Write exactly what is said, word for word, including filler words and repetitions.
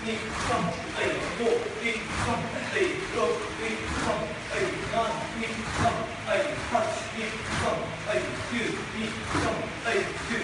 はい、はち、に、さん、はい、きゅう、に、さん、はい、きゅう。